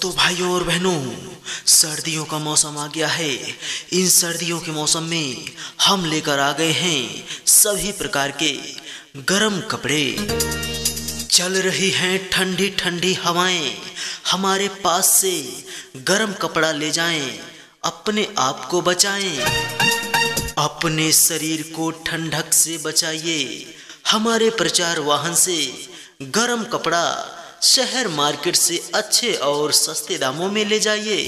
दोस्तों भाइयों और बहनों, सर्दियों का मौसम आ गया है। इन सर्दियों के मौसम में हम लेकर आ गए हैं सभी प्रकार के गर्म कपड़े। चल रही हैं ठंडी ठंडी हवाएं, हमारे पास से गर्म कपड़ा ले जाएं, अपने आप को बचाएं, अपने शरीर को ठंडक से बचाइए। हमारे प्रचार वाहन से गर्म कपड़ा शहर मार्केट से अच्छे और सस्ते दामों में ले जाइए।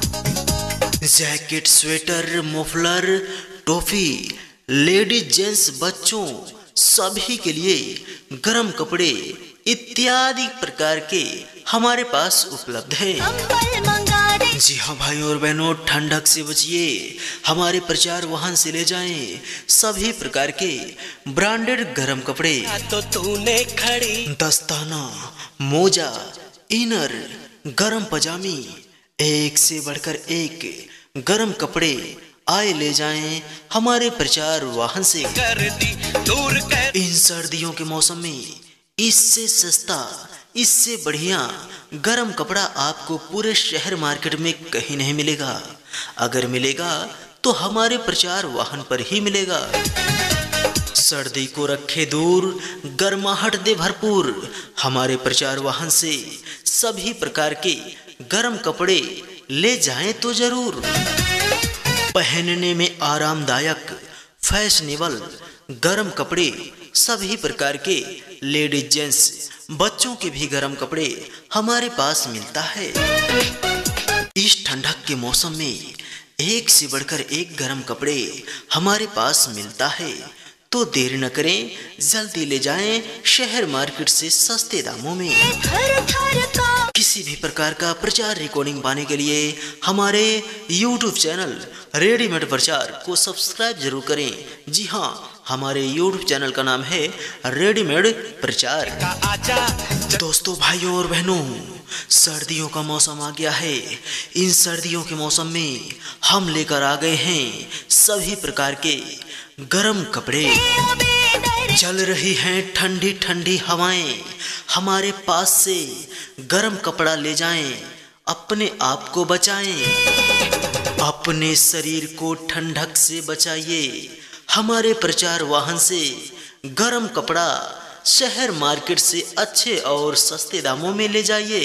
जैकेट, स्वेटर, मफलर, टोपी, लेडीज, जेंट्स, बच्चों सभी के लिए गर्म कपड़े इत्यादि प्रकार के हमारे पास उपलब्ध है। जी हाँ भाइयों और बहनों, ठंडक से बचिए, हमारे प्रचार वाहन से ले जाएं सभी प्रकार के ब्रांडेड गर्म कपड़े। तो तूने खड़ी दस्ताना, मोजा, इनर, गर्म पजामी, एक से बढ़कर एक गर्म कपड़े आए ले जाएं हमारे प्रचार वाहन से। कर दी दूर कर इन सर्दियों के मौसम में इससे सस्ता, इससे बढ़िया गर्म कपड़ा आपको पूरे शहर मार्केट में कहीं नहीं मिलेगा। अगर मिलेगा तो हमारे प्रचार वाहन पर ही मिलेगा। सर्दी को रखे दूर, गर्माहट दे भरपूर, हमारे प्रचार वाहन से सभी प्रकार के गर्म कपड़े ले जाएं तो जरूर। पहनने में आरामदायक, फैशनेबल गर्म कपड़े सभी प्रकार के लेडीज, जेंट्स, बच्चों के भी गर्म कपड़े हमारे पास मिलता है। इस ठंडक के मौसम में एक से बढ़कर एक गर्म कपड़े हमारे पास मिलता है, तो देर न करें, जल्दी ले जाएं शहर मार्केट से सस्ते दामों में। किसी भी प्रकार का प्रचार रिकॉर्डिंग पाने के लिए हमारे YouTube चैनल रेडीमेड प्रचार को सब्सक्राइब जरूर करें। जी हाँ, हमारे YouTube चैनल का नाम है रेडीमेड प्रचार। दोस्तों भाइयों और बहनों, सर्दियों का मौसम आ गया है। इन सर्दियों के मौसम में हम लेकर आ गए हैं सभी प्रकार के गर्म कपड़े। चल रही हैं ठंडी ठंडी हवाएं, हमारे पास से गर्म कपड़ा ले जाएं, अपने आप को बचाएं, अपने शरीर को ठंडक से बचाइए। हमारे प्रचार वाहन से गर्म कपड़ा शहर मार्केट से अच्छे और सस्ते दामों में ले जाइए।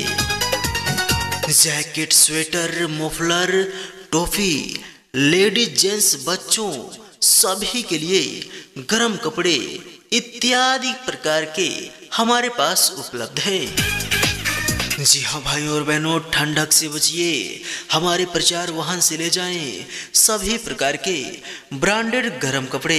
जैकेट, स्वेटर, मफलर, टोपी, लेडीज, जेंट्स, बच्चों सभी के लिए गर्म कपड़े इत्यादि प्रकार के हमारे पास उपलब्ध है। जी हाँ भाइयों और बहनों, ठंडक से बचिए, हमारे प्रचार वाहन से ले जाएं सभी प्रकार के ब्रांडेड गर्म कपड़े।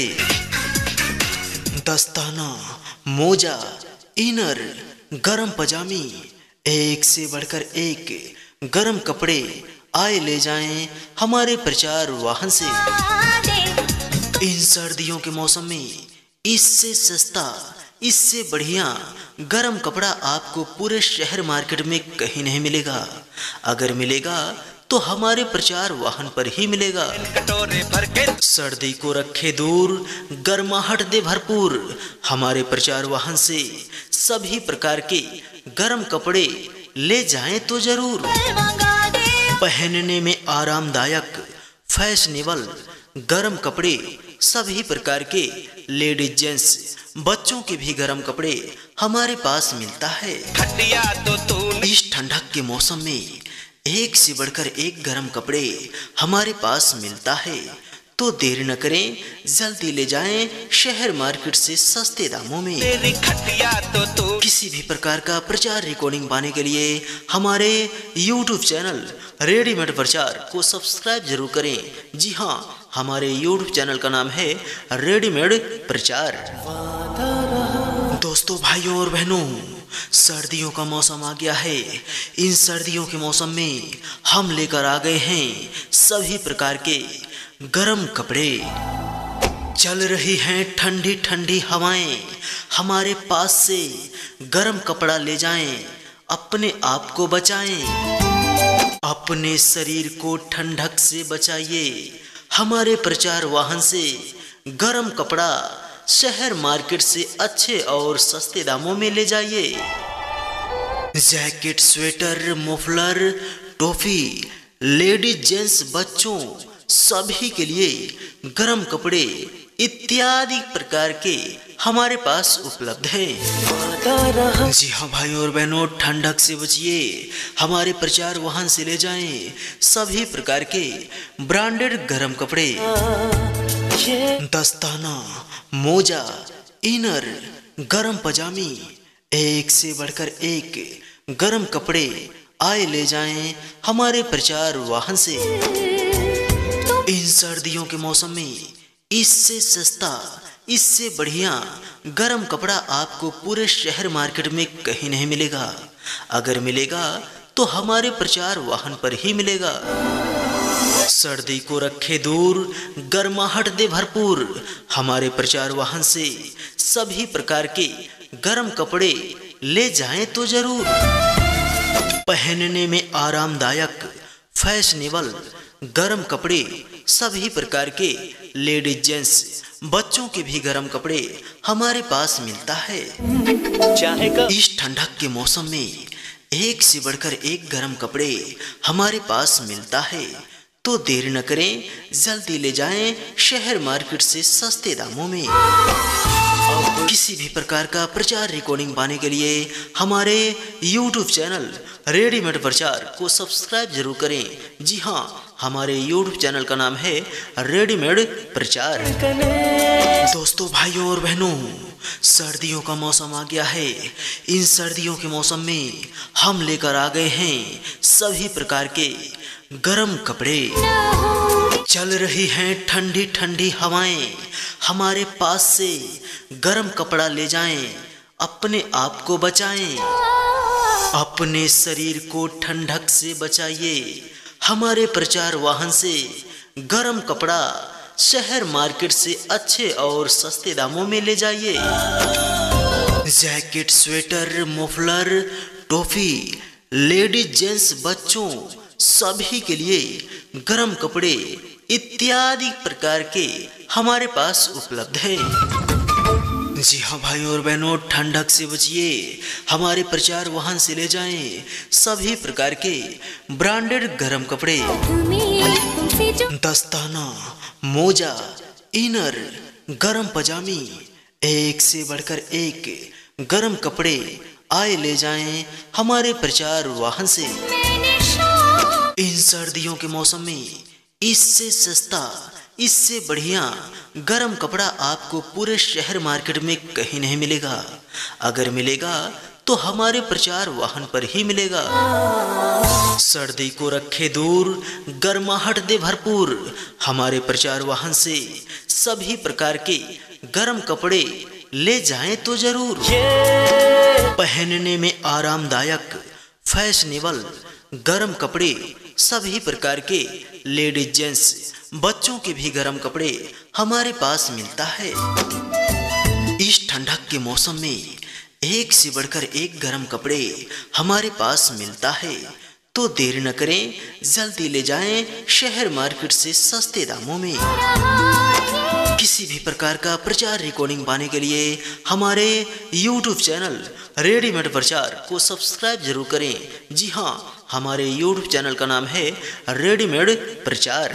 दस्ताना, मोजा, इनर, गर्म पजामी, एक से बढ़कर एक गर्म कपड़े आए ले जाएं हमारे प्रचार वाहन से। इन सर्दियों के मौसम में इससे सस्ता, इससे बढ़िया गर्म कपड़ा आपको पूरे शहर मार्केट में कहीं नहीं मिलेगा। अगर मिलेगा तो हमारे प्रचार वाहन पर ही मिलेगा। कटोरे भर के सर्दी को रखे दूर, गर्माहट दे भरपूर, हमारे प्रचार वाहन से सभी प्रकार के गर्म कपड़े ले जाएं तो जरूर। पहनने में आरामदायक, फैशनेबल गर्म कपड़े सभी प्रकार के लेडीज, जेंट्स, बच्चों के भी गर्म कपड़े हमारे पास मिलता है। खटिया तो तूने इस ठंडक के मौसम में एक से बढ़कर एक गर्म कपड़े हमारे पास मिलता है, तो देर न करें, जल्दी ले जाएं शहर मार्केट से सस्ते दामों में। तेरी खटिया तो तू किसी भी प्रकार का प्रचार रिकॉर्डिंग पाने के लिए हमारे YouTube चैनल रेडीमेड प्रचार को सब्सक्राइब जरूर करें। जी हाँ, हमारे YouTube चैनल का नाम है रेडीमेड प्रचार। दोस्तों भाइयों और बहनों, सर्दियों का मौसम आ गया है। इन सर्दियों के मौसम में हम लेकर आ गए हैं सभी प्रकार के गर्म कपड़े। चल रही हैं ठंडी ठंडी हवाएं, हमारे पास से गर्म कपड़ा ले जाएं, अपने आप को बचाएं, अपने शरीर को ठंडक से बचाइए। हमारे प्रचार वाहन से गर्म कपड़ा शहर मार्केट से अच्छे और सस्ते दामों में ले जाइए। जैकेट, स्वेटर, मफलर, टॉफी, लेडीज जेंट्स बच्चों सभी के लिए गर्म कपड़े इत्यादि प्रकार के हमारे पास उपलब्ध हैं। जी हाँ भाइयों और बहनों, ठंडक से बचिए, हमारे प्रचार वाहन से ले जाएं सभी प्रकार के ब्रांडेड गर्म कपड़े, दस्ताना, मोजा, इनर, गर्म पजामी, एक से बढ़कर एक गर्म कपड़े आए ले जाएं हमारे प्रचार वाहन से। इन सर्दियों के मौसम में इससे सस्ता, इससे बढ़िया गर्म कपड़ा आपको पूरे शहर मार्केट में कहीं नहीं मिलेगा। अगर मिलेगा तो हमारे प्रचार वाहन पर ही मिलेगा। सर्दी को रखे दूर, गर्माहट दे भरपूर, हमारे प्रचार वाहन से सभी प्रकार के गर्म कपड़े ले जाएं तो जरूर। पहनने में आरामदायक, फैशनेबल गर्म कपड़े सभी प्रकार के लेडीज जेंट्स बच्चों के भी गर्म कपड़े हमारे पास मिलता है। इस ठंडक के मौसम में एक से बढ़कर एक गर्म कपड़े हमारे पास मिलता है, तो देर न करें, जल्दी ले जाएं शहर मार्केट से सस्ते दामों में। किसी भी प्रकार का प्रचार रिकॉर्डिंग पाने के लिए हमारे YouTube चैनल रेडीमेड प्रचार को सब्सक्राइब जरूर करें। जी हाँ, हमारे YouTube चैनल का नाम है रेडीमेड प्रचार। दोस्तों, भाइयों और बहनों, सर्दियों का मौसम आ गया है। इन सर्दियों के मौसम में हम लेकर आ गए हैं सभी प्रकार के गर्म कपड़े। चल रही हैं ठंडी ठंडी हवाएं, हमारे पास से गर्म कपड़ा ले जाएं, अपने आप को बचाएं, अपने शरीर को ठंडक से बचाइए। हमारे प्रचार वाहन से गर्म कपड़ा शहर मार्केट से अच्छे और सस्ते दामों में ले जाइए। जैकेट, स्वेटर, मफलर, टोपी, लेडीज जेंट्स बच्चों सभी के लिए गर्म कपड़े इत्यादि प्रकार के हमारे पास उपलब्ध हैं। जी हाँ भाइयों और बहनों, ठंडक से बचिए, हमारे प्रचार वाहन से ले जाएं सभी प्रकार के ब्रांडेड गर्म कपड़े, दस्ताना, मोजा, इनर, गर्म पजामी, एक से बढ़कर एक गर्म कपड़े आए ले जाएं हमारे प्रचार वाहन से। इन सर्दियों के मौसम में इससे सस्ता, इससे बढ़िया गर्म कपड़ा आपको पूरे शहर मार्केट में कहीं नहीं मिलेगा। अगर मिलेगा तो हमारे प्रचार वाहन पर ही मिलेगा। सर्दी को रखे दूर, गर्माहट दे भरपूर, हमारे प्रचार वाहन से सभी प्रकार के गर्म कपड़े ले जाएं तो जरूर। पहनने में आरामदायक, फैशनेबल गर्म कपड़े सभी प्रकार के लेडीज जेंट्स बच्चों के भी गर्म कपड़े हमारे पास मिलता है। इस ठंडक के मौसम में एक से बढ़कर एक गर्म कपड़े हमारे पास मिलता है, तो देर न करें, जल्दी ले जाएं शहर मार्केट से सस्ते दामों में। किसी भी प्रकार का प्रचार रिकॉर्डिंग पाने के लिए हमारे YouTube चैनल रेडीमेड प्रचार को सब्सक्राइब जरूर करें। जी हाँ, हमारे YouTube चैनल का नाम है रेडीमेड प्रचार।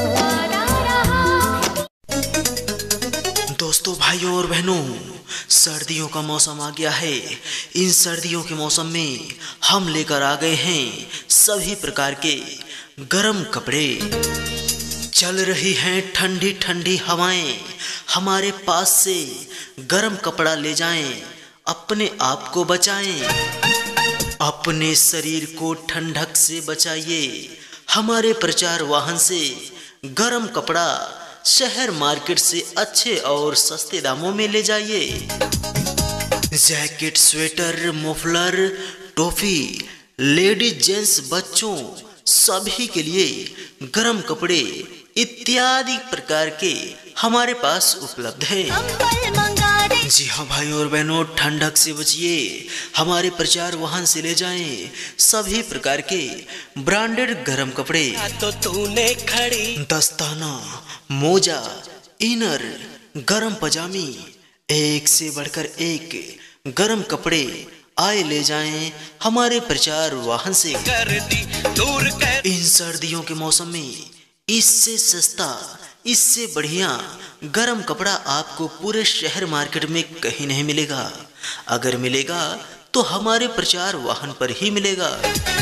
दोस्तों, भाइयों और बहनों, सर्दियों का मौसम आ गया है। इन सर्दियों के मौसम में हम लेकर आ गए हैं सभी प्रकार के गर्म कपड़े। चल रही हैं ठंडी ठंडी हवाएं, हमारे पास से गर्म कपड़ा ले जाएं, अपने आप को बचाएं, अपने शरीर को ठंडक से बचाइए। हमारे प्रचार वाहन से गर्म कपड़ा शहर मार्केट से अच्छे और सस्ते दामों में ले जाइए। जैकेट, स्वेटर, मफलर, टोपी, लेडीज जेंट्स बच्चों सभी के लिए गर्म कपड़े इत्यादि प्रकार के हमारे पास उपलब्ध हैं। जी हाँ भाइयों और बहनों, ठंडक से बचिए, हमारे प्रचार वाहन से ले जाएं सभी प्रकार के ब्रांडेड गर्म कपड़े, तो तूने खड़ी, दस्ताना, मोजा, इनर, गर्म पजामी, एक से बढ़कर एक गर्म कपड़े आए ले जाएं हमारे प्रचार वाहन से। कर दी दूर कर इन सर्दियों के मौसम में इससे सस्ता, इससे बढ़िया गर्म कपड़ा आपको पूरे शहर मार्केट में कहीं नहीं मिलेगा। अगर मिलेगा तो हमारे प्रचार वाहन पर ही मिलेगा।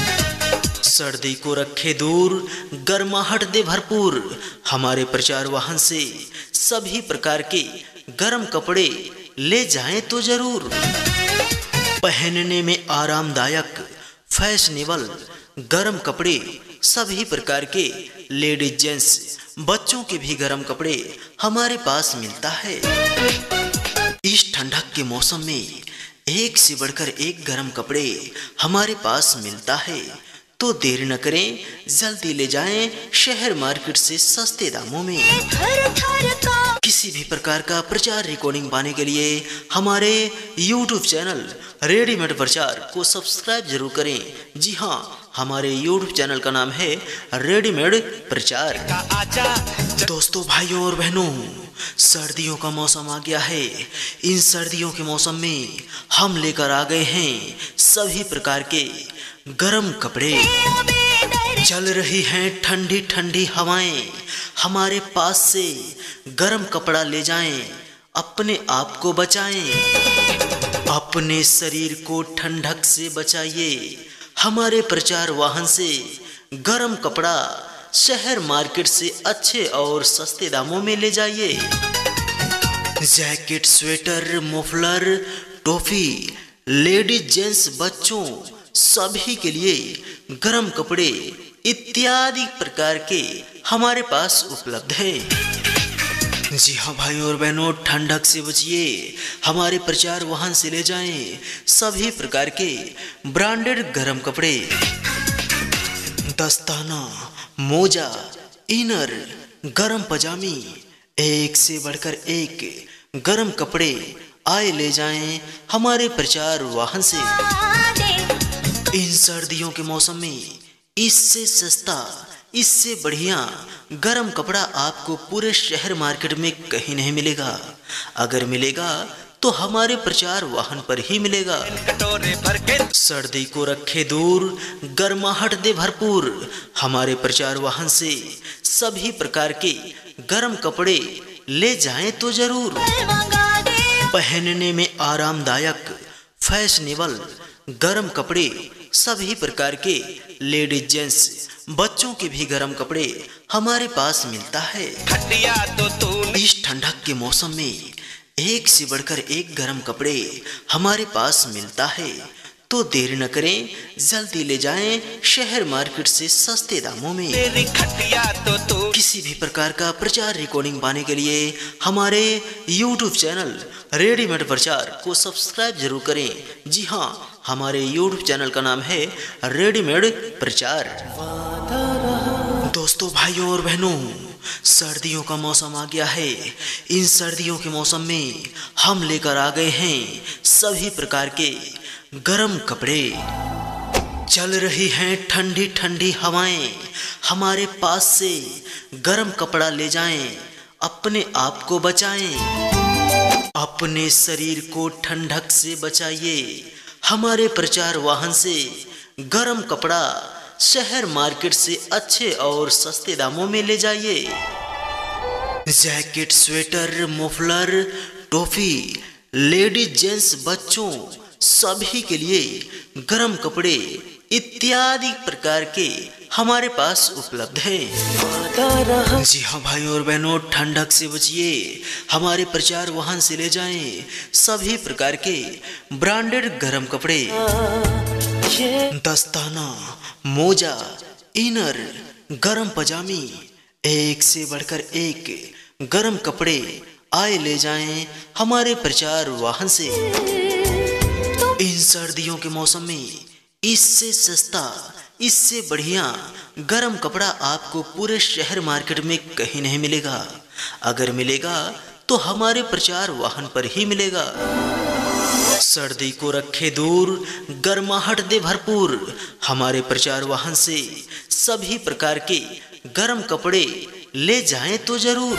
सर्दी को रखे दूर, गर्माहट दे भरपूर, हमारे प्रचार वाहन से सभी प्रकार के गर्म कपड़े ले जाएं तो जरूर। पहनने में आरामदायक, फैशनेबल गर्म कपड़े, सभी प्रकार के लेडीज जेंट्स बच्चों के भी गर्म कपड़े हमारे पास मिलता है। इस ठंडक के मौसम में एक से बढ़कर एक गर्म कपड़े हमारे पास मिलता है, तो देर न करें, जल्दी ले जाएं शहर मार्केट से सस्ते दामों में। किसी भी प्रकार का प्रचार रिकॉर्डिंग पाने के लिए हमारे YouTube चैनल रेडीमेड प्रचार को सब्सक्राइब जरूर करें। जी हाँ, हमारे YouTube चैनल का नाम है रेडीमेड प्रचार। दोस्तों, भाइयों और बहनों, सर्दियों का मौसम आ गया है। इन सर्दियों के मौसम में हम लेकर आ गए हैं सभी प्रकार के गर्म कपड़े। चल रही हैं ठंडी ठंडी हवाएं, हमारे पास से गर्म कपड़ा ले जाएं, अपने आप को बचाएं, अपने शरीर को ठंडक से बचाइए। हमारे प्रचार वाहन से गर्म कपड़ा शहर मार्केट से अच्छे और सस्ते दामों में ले जाइए। जैकेट, स्वेटर, मफलर, टोपी, लेडीज जेंट्स बच्चों सभी के लिए गर्म कपड़े इत्यादि प्रकार के हमारे पास उपलब्ध है। जी हाँ भाइयों और बहनों, ठंडक से बचिए, हमारे प्रचार वाहन से ले जाएं सभी प्रकार के ब्रांडेड गर्म कपड़े। दस्ताना, मोजा, इनर, गर्म पजामी, एक से बढ़कर एक गर्म कपड़े आए ले जाएं हमारे प्रचार वाहन से। इन सर्दियों के मौसम में इससे सस्ता, इससे बढ़िया गर्म कपड़ा आपको पूरे शहर मार्केट में कहीं नहीं मिलेगा। अगर मिलेगा तो हमारे प्रचार वाहन पर ही मिलेगा। कटोरे भर के सर्दी को रखे दूर, गर्माहट दे भरपूर, हमारे प्रचार वाहन से सभी प्रकार के गर्म कपड़े ले जाएं तो जरूर। पहनने में आरामदायक, फैशनेबल गर्म कपड़े, सभी प्रकार के लेडीज जेंट्स बच्चों के भी गर्म कपड़े हमारे पास मिलता है। खटिया तो तूने इस ठंडक के मौसम में एक से बढ़कर एक गर्म कपड़े हमारे पास मिलता है, तो देर न करें, जल्दी ले जाएं शहर मार्केट से सस्ते दामों में। तेरी खटिया तो तू किसी भी प्रकार का प्रचार रिकॉर्डिंग पाने के लिए हमारे YouTube चैनल रेडीमेड प्रचार को सब्सक्राइब जरूर करें। जी हाँ, हमारे YouTube चैनल का नाम है रेडीमेड प्रचार। दोस्तों, भाइयों और बहनों, सर्दियों का मौसम आ गया है। इन सर्दियों के मौसम में हम लेकर आ गए हैं सभी प्रकार के गर्म कपड़े। चल रही हैं ठंडी ठंडी हवाएं, हमारे पास से गर्म कपड़ा ले जाएं, अपने आप को बचाएं, अपने शरीर को ठंडक से बचाइए। हमारे प्रचार वाहन से गर्म कपड़ा शहर मार्केट से अच्छे और सस्ते दामों में ले जाइए। जैकेट, स्वेटर, मफलर, टोपी, लेडीज जेंट्स बच्चों सभी के लिए गर्म कपड़े इत्यादि प्रकार के हमारे पास उपलब्ध है। जी हाँ भाइयों और बहनों, ठंडक से बचिए, हमारे प्रचार वाहन से ले जाएं सभी प्रकार के ब्रांडेड गर्म कपड़े। दस्ताना, मोजा, इनर, गर्म पजामी, एक से बढ़कर एक गर्म कपड़े आए ले जाएं हमारे प्रचार वाहन से। इन सर्दियों के मौसम में इससे सस्ता, इससे बढ़िया गर्म कपड़ा आपको पूरे शहर मार्केट में कहीं नहीं मिलेगा। अगर मिलेगा तो हमारे प्रचार वाहन पर ही मिलेगा। सर्दी को रखे दूर, गर्माहट दे भरपूर, हमारे प्रचार वाहन से सभी प्रकार के गर्म कपड़े ले जाएं तो जरूर।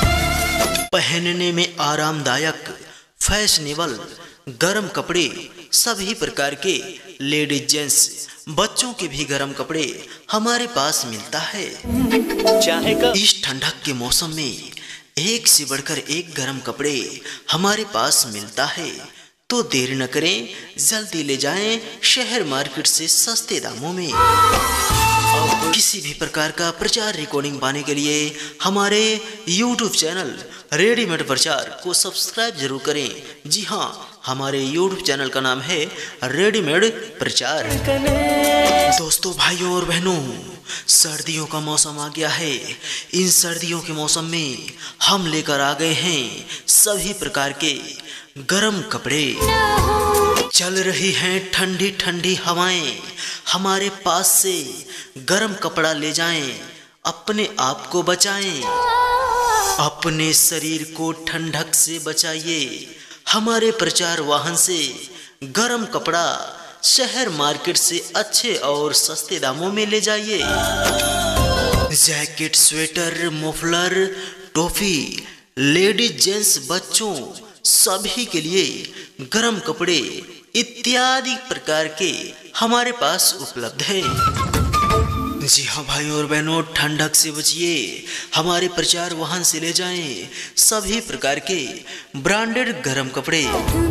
पहनने में आरामदायक, फैशनेबल गर्म कपड़े, सभी प्रकार के लेडीज जेंट्स बच्चों के भी गर्म कपड़े हमारे पास मिलता है। इस ठंडक के मौसम में एक से बढ़कर एक गर्म कपड़े हमारे पास मिलता है, तो देर न करें, जल्दी ले जाएं शहर मार्केट से सस्ते दामों में। किसी भी प्रकार का प्रचार रिकॉर्डिंग पाने के लिए हमारे YouTube चैनल रेडीमेड प्रचार को सब्सक्राइब जरूर करें। जी हाँ, हमारे YouTube चैनल का नाम है रेडीमेड प्रचार। दोस्तों, भाइयों और बहनों, सर्दियों का मौसम आ गया है। इन सर्दियों के मौसम में हम लेकर आ गए हैं सभी प्रकार के गर्म कपड़े। चल रही हैं ठंडी ठंडी हवाएं, हमारे पास से गर्म कपड़ा ले जाएं, अपने आप को बचाएं, अपने शरीर को ठंडक से बचाइए। हमारे प्रचार वाहन से गर्म कपड़ा शहर मार्केट से अच्छे और सस्ते दामों में ले जाइए। जैकेट, स्वेटर, मफलर, टोपी, लेडीज जेंट्स बच्चों सभी के लिए गर्म कपड़े इत्यादि प्रकार के हमारे पास उपलब्ध है। जी हाँ भाइयों और बहनों, ठंडक से बचिए, हमारे प्रचार वाहन से ले जाएं सभी प्रकार के ब्रांडेड गर्म कपड़े।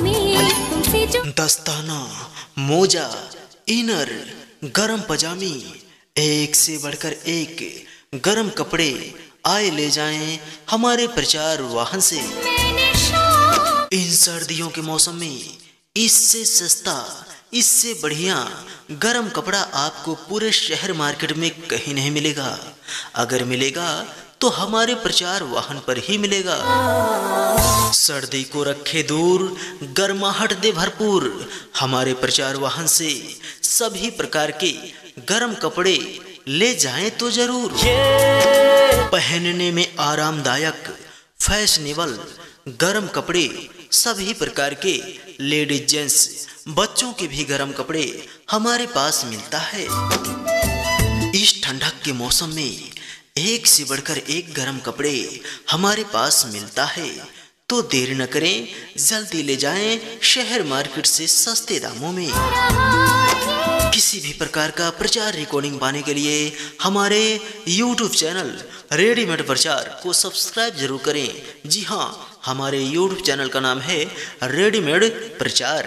दस्ताना, मोजा, इनर, गर्म पजामी, एक से बढ़कर एक गर्म कपड़े आए ले जाएं हमारे प्रचार वाहन से। इन सर्दियों के मौसम में इससे सस्ता, इससे बढ़िया गर्म कपड़ा आपको पूरे शहर मार्केट में कहीं नहीं मिलेगा। अगर मिलेगा तो हमारे प्रचार वाहन पर ही मिलेगा। सर्दी को रखे दूर, गर्माहट दे भरपूर, हमारे प्रचार वाहन से सभी प्रकार के गर्म कपड़े ले जाएं तो जरूर। पहनने में आरामदायक, फैशनेबल गर्म कपड़े, सभी प्रकार के लेडीज जेंट्स बच्चों के भी गर्म कपड़े हमारे पास मिलता है। इस ठंडक के मौसम में एक से बढ़कर एक गर्म कपड़े हमारे पास मिलता है, तो देर न करें, जल्दी ले जाएं शहर मार्केट से सस्ते दामों में। किसी भी प्रकार का प्रचार रिकॉर्डिंग पाने के लिए हमारे YouTube चैनल रेडीमेड प्रचार को सब्सक्राइब जरूर करें। जी हाँ, हमारे YouTube चैनल का नाम है रेडीमेड प्रचार।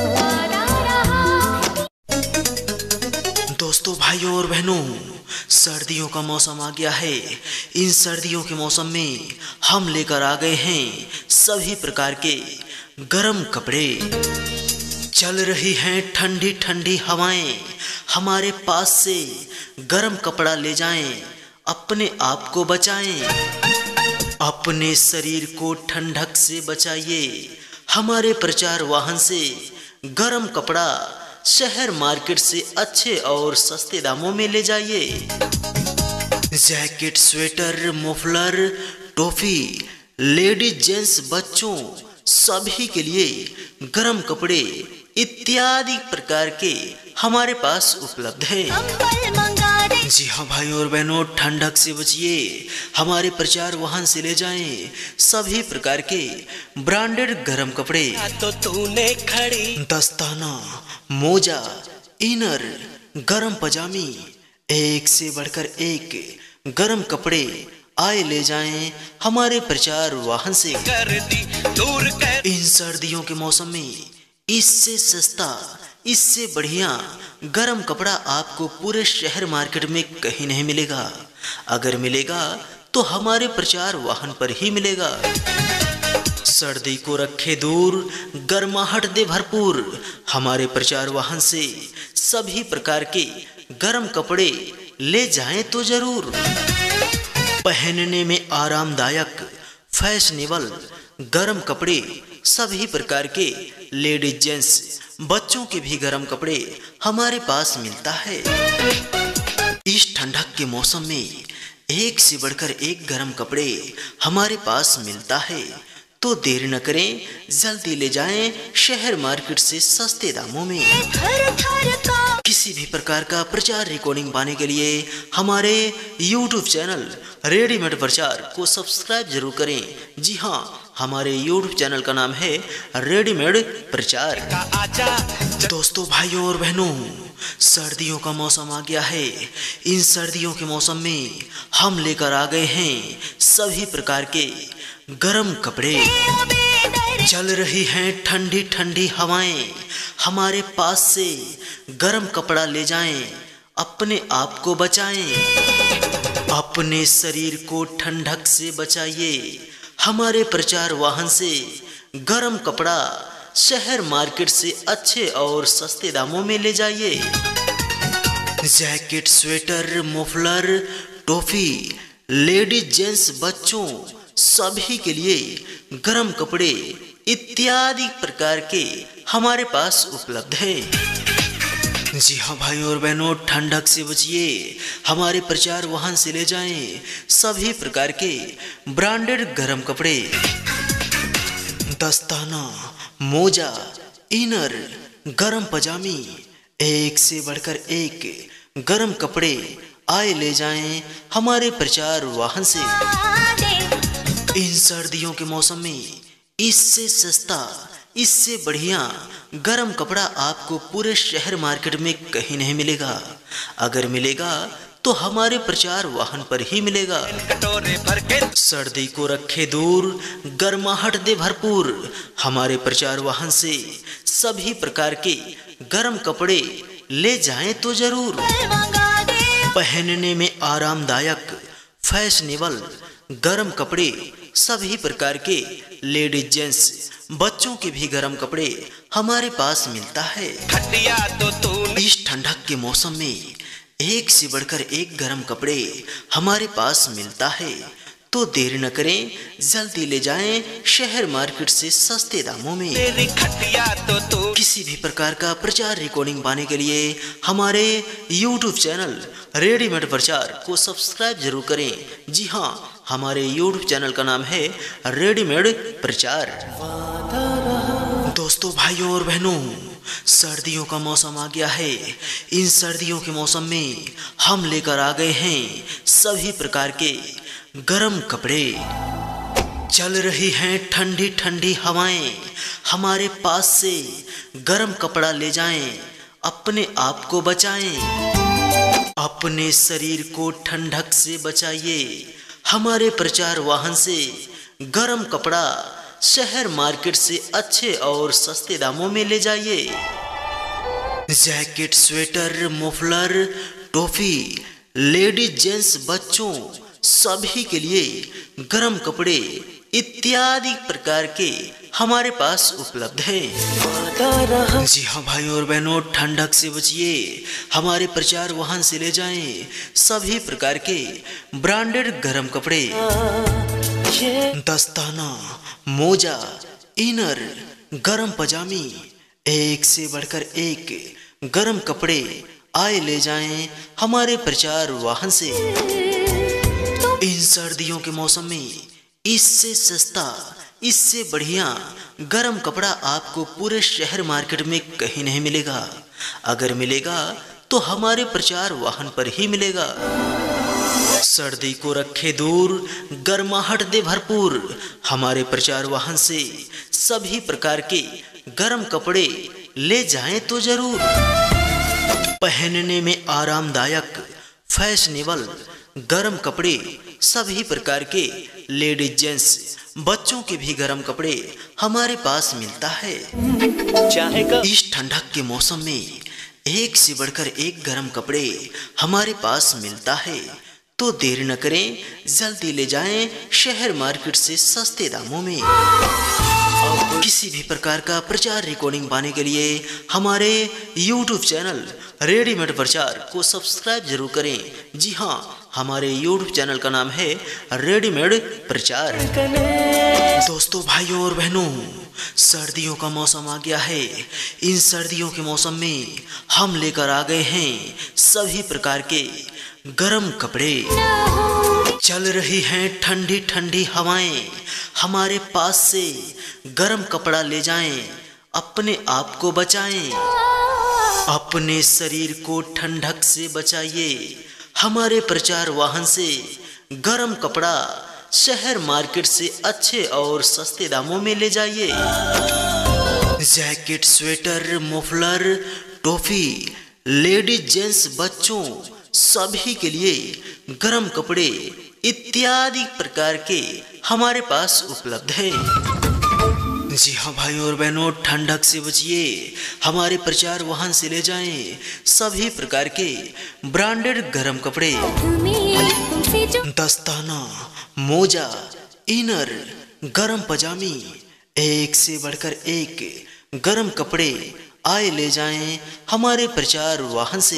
दोस्तों, भाइयों और बहनों, सर्दियों का मौसम आ गया है। इन सर्दियों के मौसम में हम लेकर आ गए हैं सभी प्रकार के गर्म कपड़े। चल रही हैं ठंडी ठंडी हवाएं, हमारे पास से गर्म कपड़ा ले जाएं, अपने आप को बचाएं, अपने शरीर को ठंडक से बचाइए। हमारे प्रचार वाहन से गर्म कपड़ा शहर मार्केट से अच्छे और सस्ते दामों में ले जाइए। जैकेट, स्वेटर, मफलर, टोपी, लेडीज जेंट्स बच्चों सभी के लिए गर्म कपड़े इत्यादि प्रकार के हमारे पास उपलब्ध है। जी हाँ भाइयों और बहनों, ठंडक से बचिए, हमारे प्रचार वाहन से ले जाएं सभी प्रकार के ब्रांडेड गर्म कपड़े। तो तूने खड़ी दस्ताना, मोजा, इनर, गर्म पजामी, एक से बढ़कर एक गर्म कपड़े आए ले जाएं हमारे प्रचार वाहन से। कर दी दूर कर। इन सर्दियों के मौसम में इससे सस्ता, इससे बढ़िया गर्म कपड़ा आपको पूरे शहर मार्केट में कहीं नहीं मिलेगा। अगर मिलेगा तो हमारे प्रचार वाहन पर ही मिलेगा। सर्दी को रखे दूर, गर्माहट दे भरपूर, हमारे प्रचार वाहन से सभी प्रकार के गर्म कपड़े ले जाएं तो जरूर। पहनने में आरामदायक, फैशनेबल गर्म कपड़े, सभी प्रकार के लेडीज जेंट्स बच्चों के भी गर्म कपड़े हमारे पास मिलता है। इस ठंडक के मौसम में एक से बढ़कर एक गर्म कपड़े हमारे पास मिलता है, तो देर न करें, जल्दी ले जाएं शहर मार्केट से सस्ते दामों में। किसी भी प्रकार का प्रचार रिकॉर्डिंग पाने के लिए हमारे YouTube चैनल रेडीमेड प्रचार को सब्सक्राइब जरूर करें। जी हाँ, हमारे YouTube चैनल का नाम है रेडीमेड प्रचार। दोस्तों, भाइयों और बहनों, सर्दियों का मौसम आ गया है। इन सर्दियों के मौसम में हम लेकर आ गए हैं सभी प्रकार के गर्म कपड़े। चल रही हैं ठंडी ठंडी हवाएं, हमारे पास से गर्म कपड़ा ले जाएं, अपने आप को बचाएं, अपने शरीर को ठंडक से बचाइए। हमारे प्रचार वाहन से गर्म कपड़ा शहर मार्केट से अच्छे और सस्ते दामों में ले जाइए। जैकेट, स्वेटर, मफलर, टोपी, लेडीज, जेंट्स, बच्चों सभी के लिए गर्म कपड़े इत्यादि प्रकार के हमारे पास उपलब्ध है। जी हाँ भाइयों और बहनों, ठंडक से बचिए, हमारे प्रचार वाहन से ले जाएं सभी प्रकार के ब्रांडेड गर्म कपड़े। दस्ताना, मोजा, इनर, गर्म पजामी, एक से बढ़कर एक गर्म कपड़े आए ले जाएं हमारे प्रचार वाहन से। इन सर्दियों के मौसम में इससे सस्ता, इससे बढ़िया गर्म कपड़ा आपको पूरे शहर मार्केट में कहीं नहीं मिलेगा। अगर मिलेगा तो हमारे प्रचार वाहन पर ही मिलेगा। सर्दी को रखे दूर, गर्माहट दे भरपूर, हमारे प्रचार वाहन से सभी प्रकार के गर्म कपड़े ले जाएं तो जरूर। पहनने में आरामदायक, फैशनेबल गर्म कपड़े सभी प्रकार के लेडीज, जेंट्स, बच्चों के भी गर्म कपड़े हमारे पास मिलता है। इस ठंडक के मौसम में एक से बढ़कर एक गर्म कपड़े हमारे पास मिलता है, तो देर न करें, जल्दी ले जाएं शहर मार्केट से सस्ते दामों में। किसी भी प्रकार का प्रचार रिकॉर्डिंग पाने के लिए हमारे YouTube चैनल रेडीमेड प्रचार को सब्सक्राइब जरूर करें। जी हाँ, हमारे YouTube चैनल का नाम है रेडीमेड प्रचार। दोस्तों, भाइयों और बहनों, सर्दियों का मौसम आ गया है। इन सर्दियों के मौसम में हम लेकर आ गए हैं सभी प्रकार के गर्म कपड़े। चल रही हैं ठंडी ठंडी हवाएं, हमारे पास से गर्म कपड़ा ले जाएं, अपने आप को बचाएं, अपने शरीर को ठंडक से बचाइए। हमारे प्रचार वाहन से गर्म कपड़ा शहर मार्केट से अच्छे और सस्ते दामों में ले जाइए। जैकेट, स्वेटर, मफलर, टोपी, लेडीज, जेंट्स, बच्चों सभी के लिए गर्म कपड़े इत्यादि प्रकार के हमारे पास उपलब्ध है। जी हाँ भाइयों और बहनों, ठंडक से बचिए, हमारे प्रचार वाहन से ले जाएं सभी प्रकार के ब्रांडेड गर्म कपड़े। दस्ताना, मोजा, इनर, गर्म पजामी, एक से बढ़कर एक गर्म कपड़े आए ले जाएं हमारे प्रचार वाहन से। इन सर्दियों के मौसम में इससे सस्ता, इससे बढ़िया गर्म कपड़ा आपको पूरे शहर मार्केट में कहीं नहीं मिलेगा। अगर मिलेगा तो हमारे प्रचार वाहन पर ही मिलेगा। सर्दी को रखे दूर, गर्माहट दे भरपूर, हमारे प्रचार वाहन से सभी प्रकार के गर्म कपड़े ले जाएं तो जरूर। पहनने में आरामदायक, फैशनेबल गर्म कपड़े सभी प्रकार के लेडीज, जेंट्स, बच्चों के भी गर्म कपड़े हमारे पास मिलता है। इस ठंडक के मौसम में एक से बढ़कर एक गर्म कपड़े हमारे पास मिलता है, तो देर न करें, जल्दी ले जाएं शहर मार्केट से सस्ते दामों में। किसी भी प्रकार का प्रचार रिकॉर्डिंग पाने के लिए हमारे YouTube चैनल रेडीमेड प्रचार को सब्सक्राइब जरूर करें। जी हाँ, हमारे YouTube चैनल का नाम है रेडीमेड प्रचार। दोस्तों, भाइयों और बहनों, सर्दियों का मौसम आ गया है। इन सर्दियों के मौसम में हम लेकर आ गए हैं सभी प्रकार के गर्म कपड़े। चल रही हैं ठंडी ठंडी हवाएं, हमारे पास से गर्म कपड़ा ले जाएं, अपने आप को बचाएं, अपने शरीर को ठंडक से बचाइए। हमारे प्रचार वाहन से गर्म कपड़ा शहर मार्केट से अच्छे और सस्ते दामों में ले जाइए। जैकेट, स्वेटर, मफलर, टोपी, लेडीज, जेंट्स, बच्चों सभी के लिए गर्म कपड़े इत्यादि प्रकार के हमारे पास उपलब्ध है। जी हाँ भाइयों और बहनों, ठंडक से बचिए, हमारे प्रचार वाहन से ले जाएं सभी प्रकार के ब्रांडेड गर्म कपड़े, दस्ताना, मोजा, इनर, गर्म पजामी, एक से बढ़कर एक गर्म कपड़े आए ले जाएं हमारे प्रचार वाहन से।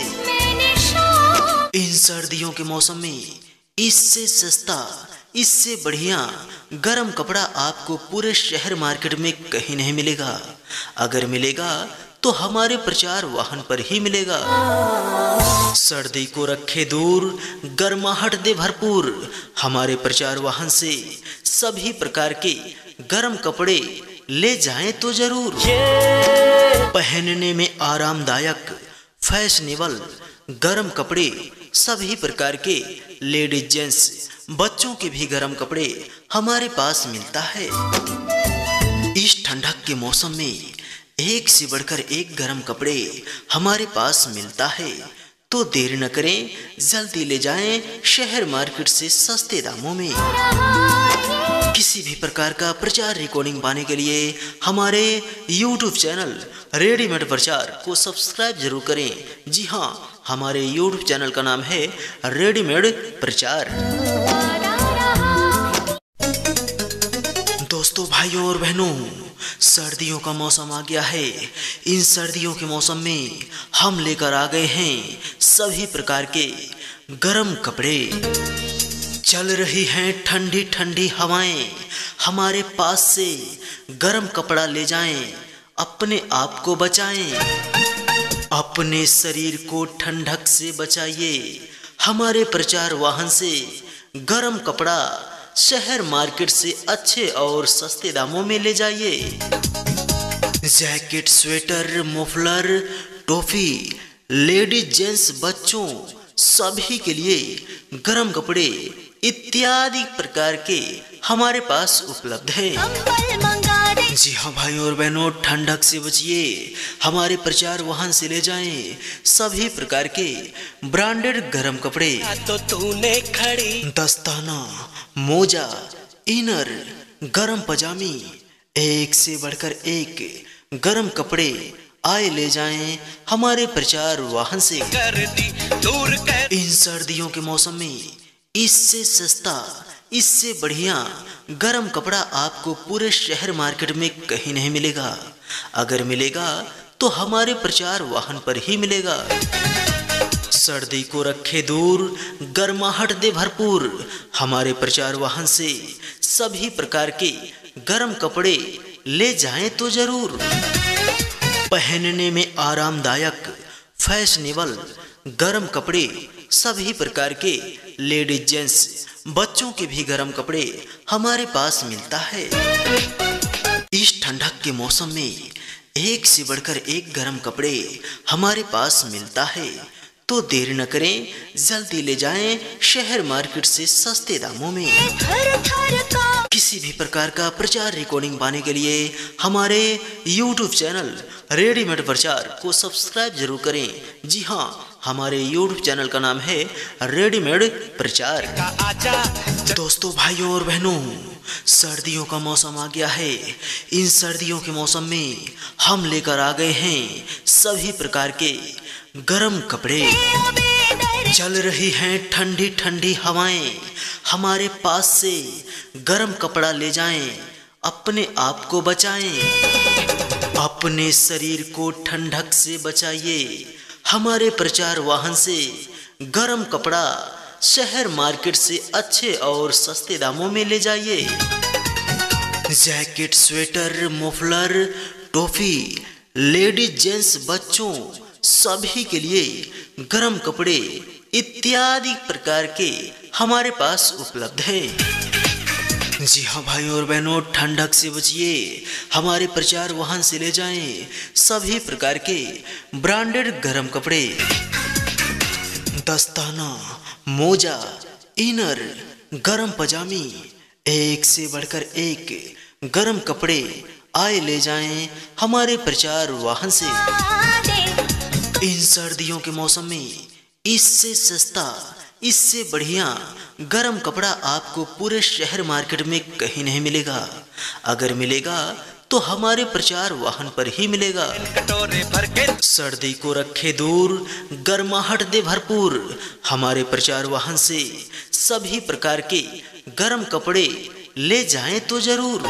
इन सर्दियों के मौसम में इससे सस्ता, इससे बढ़िया गर्म कपड़ा आपको पूरे शहर मार्केट में कहीं नहीं मिलेगा। अगर मिलेगा तो हमारे प्रचार वाहन पर ही मिलेगा। सर्दी को रखे दूर, गर्माहट दे भरपूर, हमारे प्रचार वाहन से सभी प्रकार के गर्म कपड़े ले जाएं तो जरूर। पहनने में आरामदायक, फैशनेबल गर्म कपड़े सभी प्रकार के लेडीज, जेंट्स, बच्चों के भी गर्म कपड़े हमारे पास मिलता है। इस ठंडक के मौसम में एक से बढ़कर एक गर्म कपड़े हमारे पास मिलता है, तो देर न करें, जल्दी ले जाएं शहर मार्केट से सस्ते दामों में। किसी भी प्रकार का प्रचार रिकॉर्डिंग पाने के लिए हमारे YouTube चैनल रेडीमेड प्रचार को सब्सक्राइब जरूर करें। जी हाँ, हमारे YouTube चैनल का नाम है रेडीमेड प्रचार। दोस्तों, भाइयों और बहनों, सर्दियों का मौसम आ गया है। इन सर्दियों के मौसम में हम लेकर आ गए हैं सभी प्रकार के गर्म कपड़े। चल रही हैं ठंडी ठंडी हवाएं, हमारे पास से गर्म कपड़ा ले जाएं, अपने आप को बचाएं, अपने शरीर को ठंडक से बचाइए। हमारे प्रचार वाहन से गर्म कपड़ा शहर मार्केट से अच्छे और सस्ते दामों में ले जाइए। जैकेट, स्वेटर, मफलर, टोपी, लेडीज, जेंट्स, बच्चों सभी के लिए गर्म कपड़े इत्यादि प्रकार के हमारे पास उपलब्ध है। जी हाँ भाइयों और बहनों, ठंडक से बचिए, हमारे प्रचार वाहन से ले जाएं सभी प्रकार के ब्रांडेड गर्म कपड़े, तो तूने खड़ी, दस्ताना, मोजा, इनर, गर्म पजामी, एक से बढ़कर एक गर्म कपड़े आए ले जाएं हमारे प्रचार वाहन से। कर दी दूर कर। इन सर्दियों के मौसम में इससे सस्ता, इससे बढ़िया गर्म कपड़ा आपको पूरे शहर मार्केट में कहीं नहीं मिलेगा। अगर मिलेगा तो हमारे प्रचार वाहन पर ही मिलेगा। सर्दी को रखे दूर, गर्माहट दे भरपूर, हमारे प्रचार वाहन से सभी प्रकार के गर्म कपड़े ले जाएं तो जरूर। पहनने में आरामदायक, फैशनेबल गर्म कपड़े सभी प्रकार के लेडीज, जेंट्स, बच्चों के भी गर्म कपड़े हमारे पास मिलता है। इस ठंडक के मौसम में एक से बढ़कर एक गर्म कपड़े हमारे पास मिलता है, तो देर न करें, जल्दी ले जाएं शहर मार्केट से सस्ते दामों में। किसी भी प्रकार का प्रचार रिकॉर्डिंग पाने के लिए हमारे YouTube चैनल रेडीमेड प्रचार को सब्सक्राइब जरूर करें। जी हाँ, हमारे YouTube चैनल का नाम है रेडीमेड प्रचार। दोस्तों, भाइयों और बहनों, सर्दियों का मौसम आ गया है। इन सर्दियों के मौसम में हम लेकर आ गए हैं सभी प्रकार के गर्म कपड़े। चल रही हैं ठंडी ठंडी हवाएं, हमारे पास से गर्म कपड़ा ले जाएं, अपने आप को बचाएं, अपने शरीर को ठंडक से बचाइए। हमारे प्रचार वाहन से गर्म कपड़ा शहर मार्केट से अच्छे और सस्ते दामों में ले जाइए। जैकेट, स्वेटर, मफलर, टोपी, लेडीज, जेंट्स, बच्चों सभी के लिए गर्म कपड़े इत्यादि प्रकार के हमारे पास उपलब्ध है। जी हाँ भाइयों और बहनों, ठंडक से बचिए, हमारे प्रचार वाहन से ले जाएं सभी प्रकार के ब्रांडेड गर्म कपड़े, दस्ताना, मोजा, इनर, गर्म पजामी, एक से बढ़कर एक गरम कपड़े आए ले जाएं हमारे प्रचार वाहन से। इन सर्दियों के मौसम में इससे सस्ता, इससे बढ़िया गरम कपड़ा आपको पूरे शहर मार्केट में कहीं नहीं मिलेगा। अगर मिलेगा तो हमारे प्रचार वाहन पर ही मिलेगा। कटोरे भर के सर्दी को रखे दूर, गर्माहट दे भरपूर, हमारे प्रचार वाहन से सभी प्रकार के गरम कपड़े ले जाएं तो जरूर।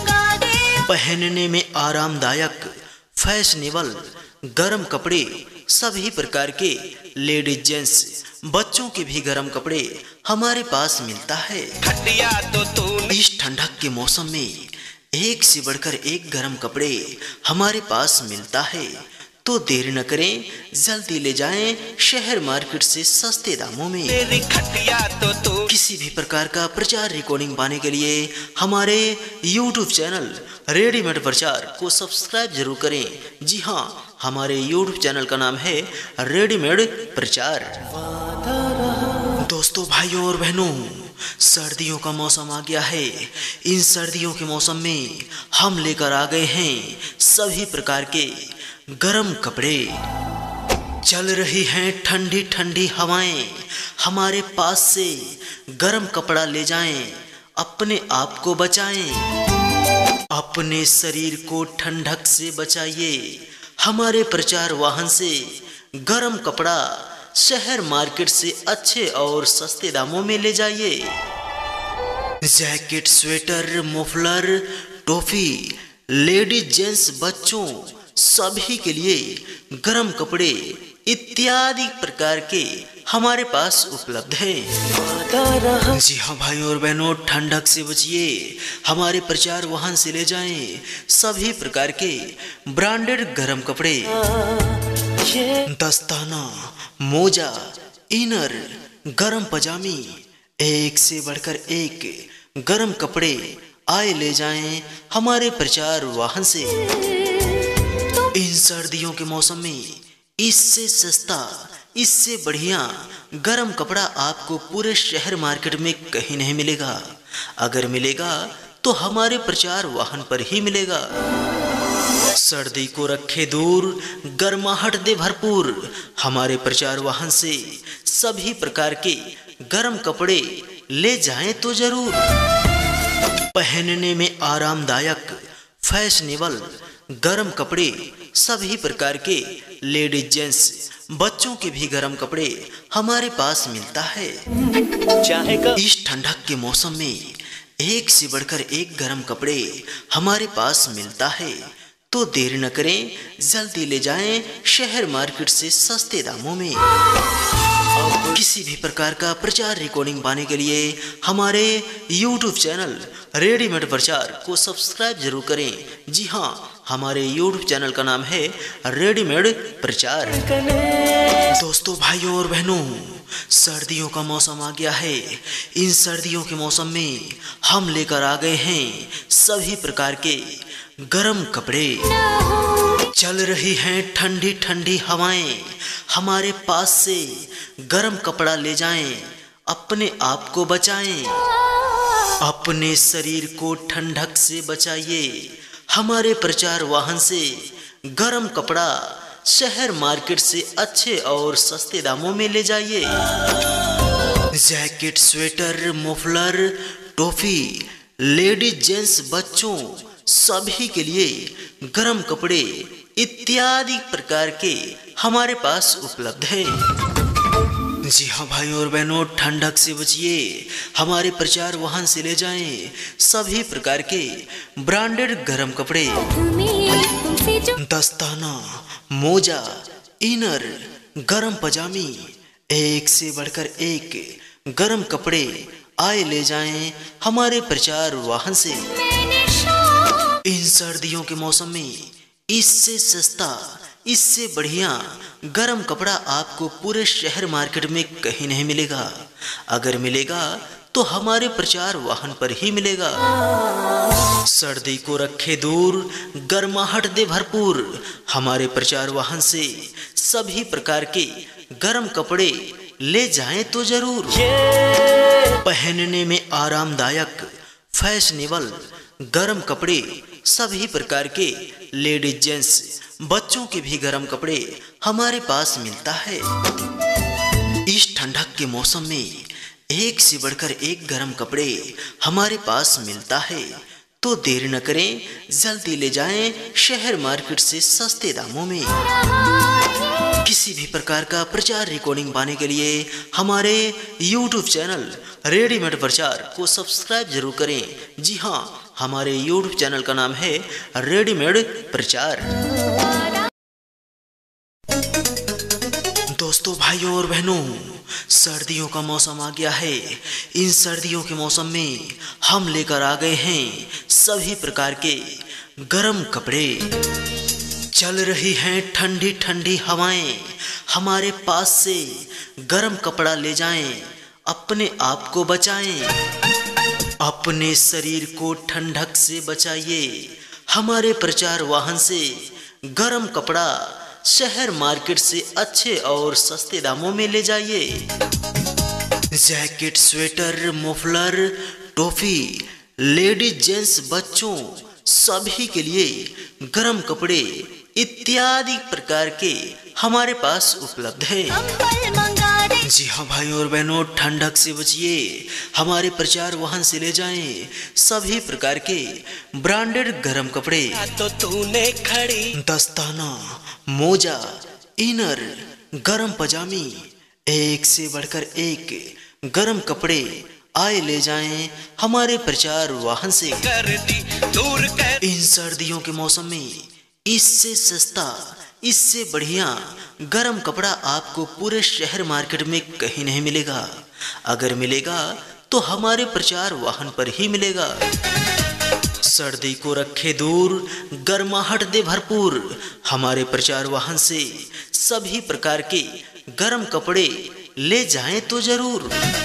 पहनने में आरामदायक, फैशनेबल गरम कपड़े, सभी प्रकार के लेडीज जेंट्स बच्चों के भी गरम कपड़े हमारे पास मिलता है। खटिया तो तूने इस ठंडक के मौसम में एक से बढ़कर एक गरम कपड़े हमारे पास मिलता है। तो देर न करें, जल्दी ले जाएं शहर मार्केट से सस्ते दामों में। तेरी खटिया तो तू किसी भी प्रकार का प्रचार रिकॉर्डिंग पाने के लिए हमारे YouTube चैनल रेडीमेड प्रचार को सब्सक्राइब जरूर करें। जी हाँ, हमारे YouTube चैनल का नाम है रेडीमेड प्रचार। दोस्तों, भाइयों और बहनों, सर्दियों का मौसम आ गया है। इन सर्दियों के मौसम में हम लेकर आ गए हैं सभी प्रकार के गरम कपड़े। चल रही हैं ठंडी ठंडी हवाएं, हमारे पास से गरम कपड़ा ले जाएं, अपने आप को बचाएं, अपने शरीर को ठंडक से बचाइए। हमारे प्रचार वाहन से गरम कपड़ा शहर मार्केट से अच्छे और सस्ते दामों में ले जाइए। जैकेट, स्वेटर, मफलर, टोपी, लेडीज जेंट्स बच्चों सभी के लिए गरम कपड़े इत्यादि प्रकार के हमारे पास उपलब्ध हैं। जी हाँ भाइयों और बहनों, ठंडक से बचिए, हमारे प्रचार वाहन से ले जाएं सभी प्रकार के ब्रांडेड गरम कपड़े। दस्ताना, मोजा, इनर, गरम पजामी, एक से बढ़कर एक गरम कपड़े आए ले जाएं हमारे प्रचार वाहन से। इन सर्दियों के मौसम में इससे सस्ता, इससे बढ़िया गरम कपड़ा आपको पूरे शहर मार्केट में कहीं नहीं मिलेगा। अगर मिलेगा तो हमारे प्रचार वाहन पर ही मिलेगा। सर्दी को रखे दूर, गर्माहट दे भरपूर, हमारे प्रचार वाहन से सभी प्रकार के गरम कपड़े ले जाएं तो जरूर। पहनने में आरामदायक, फैशनेबल गरम कपड़े, सभी प्रकार के लेडीज जेंट्स बच्चों के भी गरम कपड़े हमारे पास मिलता है। चाहेगा इस ठंडक के मौसम में एक से बढ़कर एक गरम कपड़े हमारे पास मिलता है। तो देर न करें, जल्दी ले जाएं शहर मार्केट से सस्ते दामों में। किसी भी प्रकार का प्रचार रिकॉर्डिंग पाने के लिए हमारे YouTube चैनल रेडीमेड प्रचार को सब्सक्राइब जरूर करें। जी हाँ, हमारे YouTube चैनल का नाम है रेडीमेड प्रचार। दोस्तों, भाइयों और बहनों, सर्दियों का मौसम आ गया है। इन सर्दियों के मौसम में हम लेकर आ गए हैं सभी प्रकार के गरम कपड़े। चल रही हैं ठंडी ठंडी हवाएं, हमारे पास से गरम कपड़ा ले जाएं, अपने आप को बचाएं, अपने शरीर को ठंडक से बचाइए। हमारे प्रचार वाहन से गरम कपड़ा शहर मार्केट से अच्छे और सस्ते दामों में ले जाइए। जैकेट, स्वेटर, मफलर, टोपी, लेडीज जेंट्स बच्चों सभी के लिए गरम कपड़े इत्यादि प्रकार के हमारे पास उपलब्ध हैं। जी हाँ भाइयों और बहनों, ठंडक से बचिए, हमारे प्रचार वाहन से ले जाएं सभी प्रकार के ब्रांडेड गरम कपड़े। दस्ताना, मोजा, इनर, गरम पजामी, एक से बढ़कर एक गरम कपड़े आए ले जाएं हमारे प्रचार वाहन से। इन सर्दियों के मौसम में इससे सस्ता, इससे बढ़िया गरम कपड़ा आपको पूरे शहर मार्केट में कहीं नहीं मिलेगा। अगर मिलेगा तो हमारे प्रचार वाहन पर ही मिलेगा। सर्दी को रखे दूर, गर्माहट दे भरपूर, हमारे प्रचार वाहन से सभी प्रकार के गरम कपड़े ले जाएं तो जरूर। पहनने में आरामदायक, फैशनेबल गरम कपड़े, सभी प्रकार के लेडीज जेंट्स बच्चों के भी गरम कपड़े हमारे पास मिलता है। इस ठंडक के मौसम में एक से बढ़कर एक गरम कपड़े हमारे पास मिलता है, तो देर न करें, जल्दी ले जाएं शहर मार्केट से सस्ते दामों में। किसी भी प्रकार का प्रचार रिकॉर्डिंग पाने के लिए हमारे YouTube चैनल रेडीमेड प्रचार को सब्सक्राइब जरूर करें। जी हाँ, हमारे YouTube चैनल का नाम है रेडीमेड प्रचार। दोस्तों, भाइयों और बहनों, सर्दियों का मौसम आ गया है। इन सर्दियों के मौसम में हम लेकर आ गए हैं सभी प्रकार के गरम कपड़े। चल रही हैं ठंडी ठंडी हवाएं, हमारे पास से गरम कपड़ा ले जाएं, अपने आप को बचाएं, अपने शरीर को ठंडक से बचाइए। हमारे प्रचार वाहन से गरम कपड़ा शहर मार्केट से अच्छे और सस्ते दामों में ले जाइए। जैकेट, स्वेटर, मफलर, टोपी, लेडीज जेंट्स बच्चों सभी के लिए गरम कपड़े इत्यादि प्रकार के हमारे पास उपलब्ध है। जी हाँ भाइयों और बहनों, ठंडक से बचिए, हमारे प्रचार वाहन से ले जाएं सभी प्रकार के ब्रांडेड गरम कपड़े। तो तूने खड़ी दस्ताना, मोजा, इनर, गरम पजामी, एक से बढ़कर एक गरम कपड़े आए ले जाएं हमारे प्रचार वाहन से। कर दी दूर कर। इन सर्दियों के मौसम में इससे सस्ता, इससे बढ़िया गरम कपड़ा आपको पूरे शहर मार्केट में कहीं नहीं मिलेगा। अगर मिलेगा तो हमारे प्रचार वाहन पर ही मिलेगा। सर्दी को रखे दूर, गर्माहट दे भरपूर, हमारे प्रचार वाहन से सभी प्रकार के गरम कपड़े ले जाएं तो जरूर।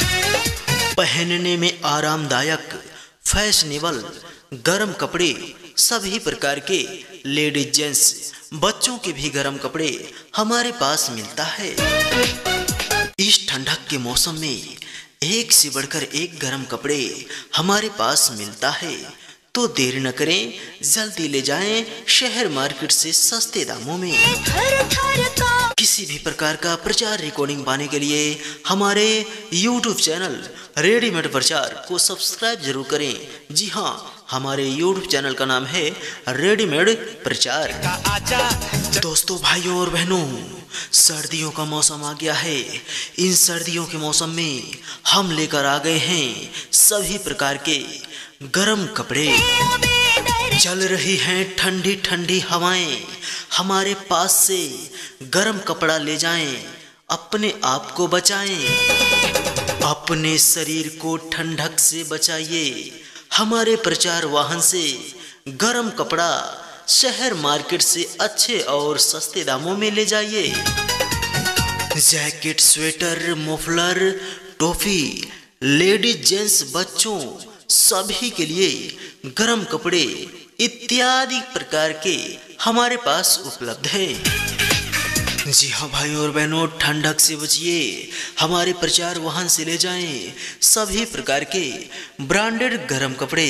पहनने में आरामदायक, फैशनेबल गरम कपड़े, सभी प्रकार के लेडीज जेंट्स बच्चों के भी गरम कपड़े हमारे पास मिलता है। इस ठंडक के मौसम में एक से बढ़कर एक गरम कपड़े हमारे पास मिलता है, तो देर न करें, जल्दी ले जाएं शहर मार्केट से सस्ते दामों में। किसी भी प्रकार का प्रचार रिकॉर्डिंग पाने के लिए हमारे YouTube चैनल रेडीमेड प्रचार को सब्सक्राइब जरूर करें। जी हाँ, हमारे YouTube चैनल का नाम है रेडीमेड प्रचार। दोस्तों, भाइयों और बहनों, सर्दियों का मौसम आ गया है। इन सर्दियों के मौसम में हम लेकर आ गए हैं सभी प्रकार के गरम कपड़े। चल रही हैं ठंडी ठंडी हवाएं, हमारे पास से गरम कपड़ा ले जाएं, अपने आप को बचाएं, अपने शरीर को ठंडक से बचाइए। हमारे प्रचार वाहन से गरम कपड़ा शहर मार्केट से अच्छे और सस्ते दामों में ले जाइए। जैकेट, स्वेटर, मफलर, टोपी, लेडीज जेंट्स बच्चों सभी के लिए गरम कपड़े इत्यादि प्रकार के हमारे पास उपलब्ध है। जी हाँ भाइयों और बहनों, ठंडक से बचिए, हमारे प्रचार वाहन से ले जाएं सभी प्रकार के ब्रांडेड गरम कपड़े।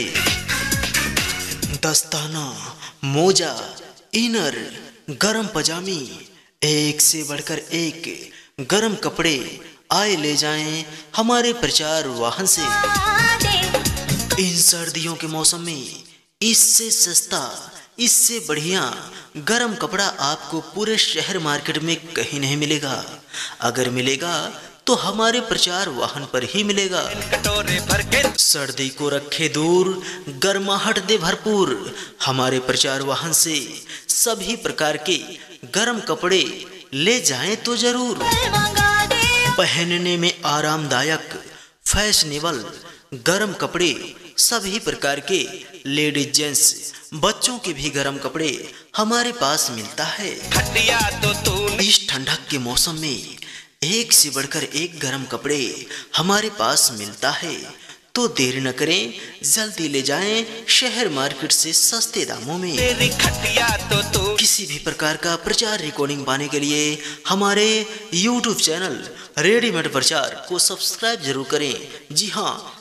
दस्ताना, मोजा, इनर, गरम पजामी, एक से बढ़कर एक गरम कपड़े आए ले जाएं हमारे प्रचार वाहन से। इन सर्दियों के मौसम में इससे सस्ता, इससे बढ़िया गरम कपड़ा आपको पूरे शहर मार्केट में कहीं नहीं मिलेगा। अगर मिलेगा तो हमारे प्रचार वाहन पर ही मिलेगा। कटोरे भर के सर्दी को रखे दूर, गर्माहट दे भरपूर, हमारे प्रचार वाहन से सभी प्रकार के गरम कपड़े ले जाएं तो जरूर। पहनने में आरामदायक, फैशनेबल गरम कपड़े, सभी प्रकार के लेडीज जेंट्स बच्चों के भी गरम कपड़े हमारे पास मिलता है। खटिया तो तूने इस ठंडक के मौसम में एक से बढ़कर एक गरम कपड़े हमारे पास मिलता है, तो देर न करें, जल्दी ले जाएं शहर मार्केट से सस्ते दामों में। तेरी खटिया तो तू किसी भी प्रकार का प्रचार रिकॉर्डिंग पाने के लिए हमारे YouTube चैनल रेडीमेड प्रचार को सब्सक्राइब जरूर करें। जी हाँ,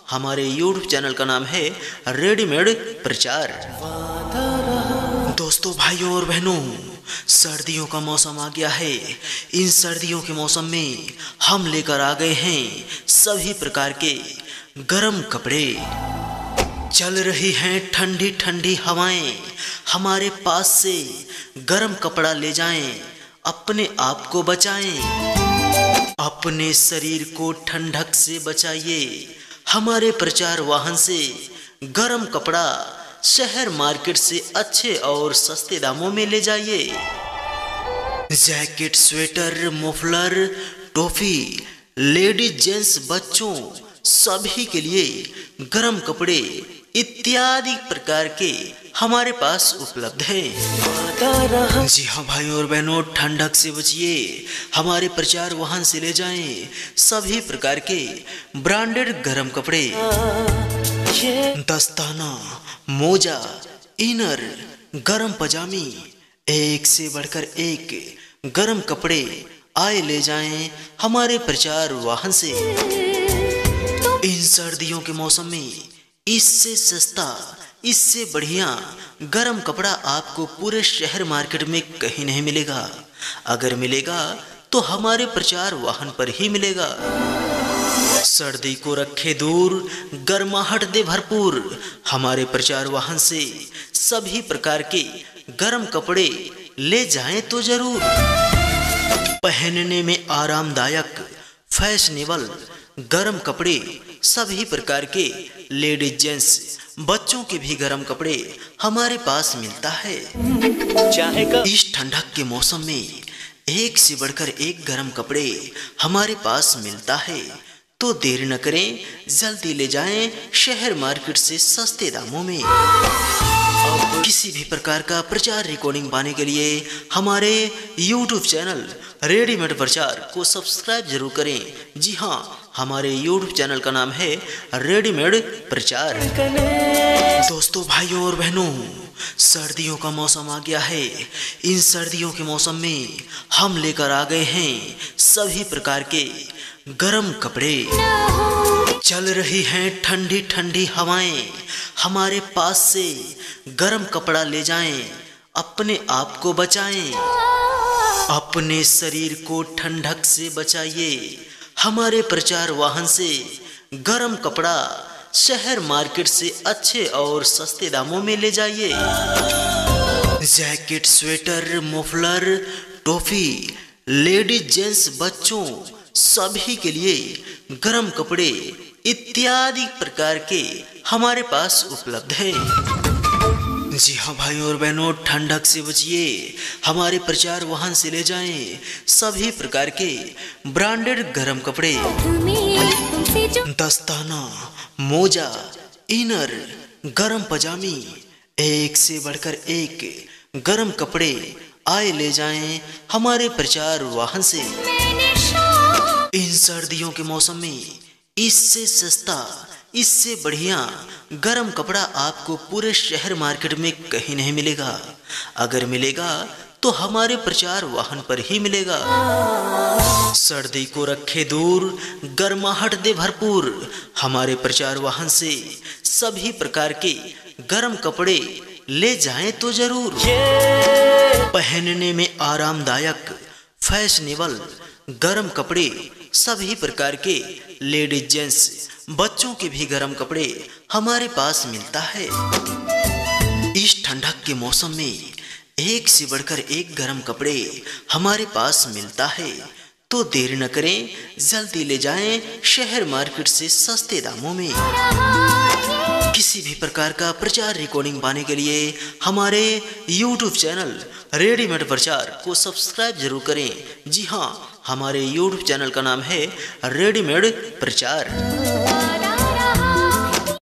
हमारे YouTube चैनल का नाम है रेडीमेड प्रचार। दोस्तों, भाइयों और बहनों, सर्दियों का मौसम आ गया है। इन सर्दियों के मौसम में हम लेकर आ गए हैं सभी प्रकार के गर्म कपड़े। चल रही हैं ठंडी ठंडी हवाएं, हमारे पास से गर्म कपड़ा ले जाएं, अपने आप को बचाएं, अपने शरीर को ठंडक से बचाइए। हमारे प्रचार वाहन से गर्म कपड़ा शहर मार्केट से अच्छे और सस्ते दामों में ले जाइए। जैकेट, स्वेटर, मफलर, टोपी, लेडीज, जेंट्स, बच्चों सभी के लिए गर्म कपड़े इत्यादि प्रकार के हमारे पास उपलब्ध हैं। जी हाँ भाइयों और बहनों, ठंडक से बचिए, हमारे प्रचार वाहन से ले जाएं सभी प्रकार के ब्रांडेड गर्म कपड़े। दस्ताना, मोजा, इनर, गर्म पजामी, एक से बढ़कर एक गर्म कपड़े आए ले जाएं हमारे प्रचार वाहन से। इन सर्दियों के मौसम में इससे सस्ता, इससे बढ़िया गर्म कपड़ा आपको पूरे शहर मार्केट में कहीं नहीं मिलेगा। अगर मिलेगा तो हमारे प्रचार वाहन पर ही मिलेगा। सर्दी को रखे दूर, गर्माहट दे भरपूर, हमारे प्रचार वाहन से सभी प्रकार के गर्म कपड़े ले जाएं तो जरूर। पहनने में आरामदायक, फैशनेबल गर्म कपड़े सभी प्रकार के लेडीज, जेंट्स, बच्चों के भी गर्म कपड़े हमारे पास मिलता है। इस ठंडक के मौसम में एक से बढ़कर एक गर्म कपड़े हमारे पास मिलता है, तो देर न करें, जल्दी ले जाएं शहर मार्केट से सस्ते दामों में। किसी भी प्रकार का प्रचार रिकॉर्डिंग पाने के लिए हमारे YouTube चैनल रेडीमेड प्रचार को सब्सक्राइब जरूर करें। जी हाँ, हमारे YouTube चैनल का नाम है रेडीमेड प्रचार। दोस्तों, भाइयों और बहनों, सर्दियों का मौसम आ गया है। इन सर्दियों के मौसम में हम लेकर आ गए हैं सभी प्रकार के गर्म कपड़े। चल रही हैं ठंडी ठंडी हवाएं, हमारे पास से गर्म कपड़ा ले जाएं, अपने आप को बचाएं, अपने शरीर को ठंडक से बचाइए। हमारे प्रचार वाहन से गर्म कपड़ा शहर मार्केट से अच्छे और सस्ते दामों में ले जाइए। जैकेट, स्वेटर, मफलर, टोपी, लेडीज, जेंट्स, बच्चों सभी के लिए गर्म कपड़े इत्यादि प्रकार के हमारे पास उपलब्ध हैं। जी हाँ भाइयों और बहनों, ठंडक से बचिए, हमारे प्रचार वाहन से ले जाएं सभी प्रकार के ब्रांडेड गर्म कपड़े। दस्ताना, मोजा, इनर, गर्म पजामी, एक से बढ़कर एक गर्म कपड़े आए ले जाएं हमारे प्रचार वाहन से। इन सर्दियों के मौसम में इससे सस्ता, इससे बढ़िया गर्म कपड़ा आपको पूरे शहर मार्केट में कहीं नहीं मिलेगा। अगर मिलेगा तो हमारे प्रचार वाहन पर ही मिलेगा। सर्दी को रखे दूर, गर्माहट दे भरपूर, हमारे प्रचार वाहन से सभी प्रकार के गर्म कपड़े ले जाएं तो जरूर। पहनने में आरामदायक, फैशनेबल गर्म कपड़े सभी प्रकार के लेडीज, जेंट्स, बच्चों के भी गर्म कपड़े हमारे पास मिलता है। इस ठंडक के मौसम में एक से बढ़कर एक गर्म कपड़े हमारे पास मिलता है, तो देर न करें, जल्दी ले जाएं शहर मार्केट से सस्ते दामों में। किसी भी प्रकार का प्रचार रिकॉर्डिंग पाने के लिए हमारे YouTube चैनल रेडीमेड प्रचार को सब्सक्राइब जरूर करें। जी हाँ, हमारे YouTube चैनल का नाम है रेडीमेड प्रचार।